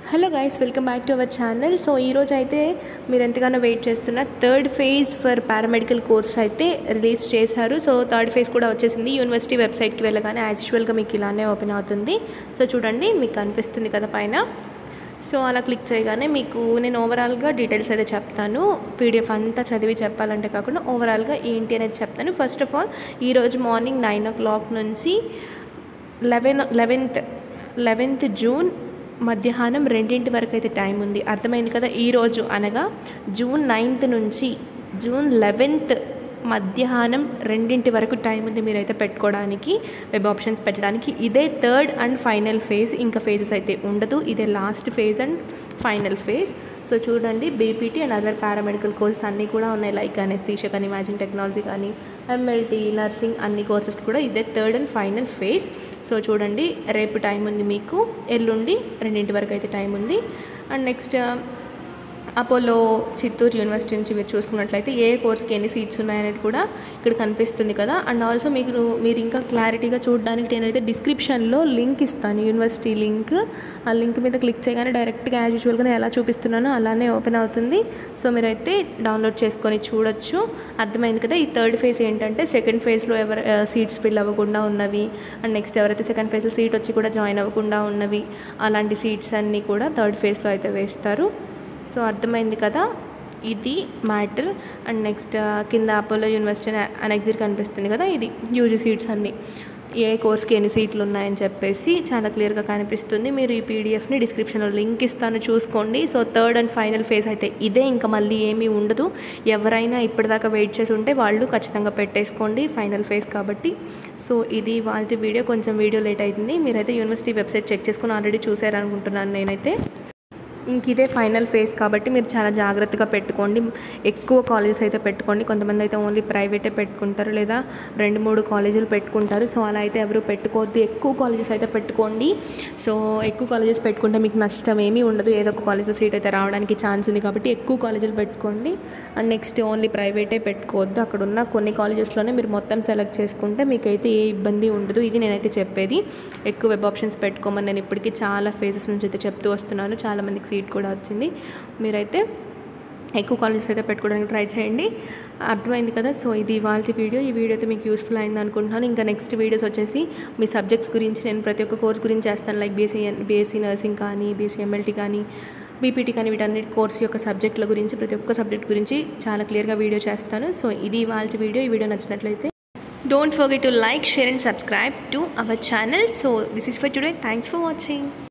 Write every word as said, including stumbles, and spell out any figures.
Hello guys, welcome back to our channel. So ఈరోజు అయితే మీరు ఎంతగానో వెయిట్ చేస్తున్న third phase for paramedical course అయితే రిలీజ్ చేశారు. సో థర్డ్ ఫేజ్ కూడా వచ్చేసింది. యూనివర్సిటీ వెబ్సైట్కి వెళ్ళగానే యాజ్ యూజువల్గా మీకు ఇలానే ఓపెన్ అవుతుంది. సో చూడండి, మీకు కనిపిస్తుంది కదా పైన. సో అలా క్లిక్ చేయగానే మీకు నేను ఓవరాల్గా డీటెయిల్స్ అయితే చెప్తాను. పీడిఎఫ్ అంతా చదివి చెప్పాలంటే కాకుండా ఓవరాల్గా ఏంటి అనేది చెప్తాను. ఫస్ట్ ఆఫ్ ఆల్ ఈరోజు మార్నింగ్ నైన్ ఓ క్లాక్ నుంచి లెవెన్ లెవెన్త్ లెవెన్త్ జూన్ మధ్యాహ్నం రెండింటి వరకు అయితే టైం ఉంది. అర్థమైంది కదా. ఈరోజు అనగా జూన్ నైన్త్ నుంచి జూన్ లెవెన్త్ మధ్యాహ్నం రెండింటి వరకు టైం ఉంది మీరైతే పెట్టుకోవడానికి, వెబ్ ఆప్షన్స్ పెట్టడానికి. ఇదే థర్డ్ అండ్ ఫైనల్ ఫేజ్, ఇంకా ఫేజెస్ అయితే ఉండదు. ఇదే last phase and final phase. So చూడండి, BPT and other paramedical courses అన్నీ కూడా ఉన్నాయి. లైక్ అనెస్థీషియా కానీ, ఇమాజింగ్ టెక్నాలజీ కానీ, ఎంఎల్టీ, నర్సింగ్, అన్ని కోర్సెస్కి కూడా ఇదే third and final phase. So చూడండి, రేపు టైం ఉంది మీకు, ఎల్లుండి రెండింటి వరకు అయితే టైం ఉంది. And next Apollo Chittoor university నుంచి మీరు చూసుకున్నట్లయితే ఏ కోర్స్కి ఎన్ని సీట్స్ ఉన్నాయనేది కూడా ఇక్కడ కనిపిస్తుంది కదా. అండ్ ఆల్సో మీకు మీరు ఇంకా క్లారిటీగా చూడడానికి నేనైతే డిస్క్రిప్షన్లో లింక్ ఇస్తాను, యూనివర్సిటీ లింక్. ఆ లింక్ మీద క్లిక్ చేయగానే డైరెక్ట్గా యాజ్ యూజువల్గా నేను ఎలా చూపిస్తున్నానో అలానే ఓపెన్ అవుతుంది. సో మీరైతే డౌన్లోడ్ చేసుకొని చూడొచ్చు. అర్థమైంది కదా. ఈ థర్డ్ ఫేజ్ ఏంటంటే సెకండ్ ఫేజ్లో ఎవరు సీట్స్ ఫిల్ అవ్వకుండా ఉన్నవి, అండ్ నెక్స్ట్ ఎవరైతే సెకండ్ ఫేజ్లో సీట్ వచ్చి కూడా జాయిన్ అవ్వకుండా ఉన్నవి, అలాంటి సీట్స్ అన్నీ కూడా థర్డ్ ఫేజ్లో అయితే వేస్తారు. సో అర్థమైంది కదా, ఇది మ్యాటర్. అండ్ నెక్స్ట్ కింద అపోలో యూనివర్సిటీ అనెక్సిట్ కనిపిస్తుంది కదా, ఇది యూజీ సీట్స్ అన్నీ, ఏ కోర్స్కి ఎన్ని సీట్లు ఉన్నాయని చెప్పేసి చాలా క్లియర్గా కనిపిస్తుంది. మీరు ఈ పీడిఎఫ్ని డిస్క్రిప్షన్లో లింక్ ఇస్తాను, చూసుకోండి. So third and final phase అయితే ఇదే, ఇంకా మళ్ళీ ఏమీ ఉండదు. ఎవరైనా ఇప్పటిదాకా వెయిట్ చేసి ఉంటే వాళ్ళు ఖచ్చితంగా పెట్టేసుకోండి, ఫైనల్ ఫేజ్ కాబట్టి. సో ఇది వాళ్ళ వీడియో. కొంచెం వీడియో లేట్ అవుతుంది. మీరైతే యూనివర్సిటీ వెబ్సైట్ చెక్ చేసుకుని ఆల్రెడీ చూసారనుకుంటున్నాను నేనైతే. ఇంక ఇదే ఫైనల్ ఫేజ్ కాబట్టి మీరు చాలా జాగ్రత్తగా పెట్టుకోండి. ఎక్కువ కాలేజెస్ అయితే పెట్టుకోండి. కొంతమంది అయితే ఓన్లీ ప్రైవేటే పెట్టుకుంటారు, లేదా రెండు మూడు కాలేజీలు పెట్టుకుంటారు. సో అలా అయితే ఎవరు పెట్టుకోవద్దు. ఎక్కువ కాలేజెస్ అయితే పెట్టుకోండి. సో ఎక్కువ కాలేజెస్ పెట్టుకుంటే మీకు నష్టం ఏమీ ఉండదు. ఏదో ఒక కాలేజ్లో సీట్ అయితే రావడానికి ఛాన్స్ ఉంది కాబట్టి ఎక్కువ కాలేజీలు పెట్టుకోండి. అండ్ నెక్స్ట్ ఓన్లీ ప్రైవేటే పెట్టుకోవద్దు. అక్కడ ఉన్న కొన్ని కాలేజెస్లోనే మీరు మొత్తం సెలెక్ట్ చేసుకుంటే మీకైతే ఏ ఇబ్బంది ఉండదు. ఇది నేనైతే చెప్పేది. ఎక్కువ వెబ్ ఆప్షన్స్ పెట్టుకోమని నేను ఇప్పటికీ చాలా ఫేజెస్ నుంచి అయితే చెప్తూ వస్తున్నాను. చాలామందికి సీట్ కూడా వచ్చింది. మీరైతే ఎక్కువ కాలేజెస్ అయితే పెట్టుకోవడానికి ట్రై చేయండి. అర్థమైంది కదా. సో ఇది ఇవాళ వీడియో. ఈ వీడియో అయితే మీకు యూస్ఫుల్ అయింది అనుకుంటున్నాను. ఇంకా నెక్స్ట్ వీడియోస్ వచ్చేసి మీ సబ్జెక్ట్స్ గురించి నేను ప్రతి ఒక్క కోర్స్ గురించి చేస్తాను. లైక్ బీఎస్సీ బీఎస్సీ నర్సింగ్ కానీ, బీఎస్సీ ఎంఎల్టీ కానీ, బీపీటీ కానీ, వీటన్నిటి కోర్స్ యొక్క సబ్జెక్టుల గురించి, ప్రతి ఒక్క సబ్జెక్ట్ గురించి చాలా క్లియర్గా వీడియో చేస్తాను. సో ఇది ఇవాళ వీడియో. ఈ వీడియో నచ్చినట్లయితే don't forget to like, share and subscribe to our channel. So this is for today. Thanks for watching.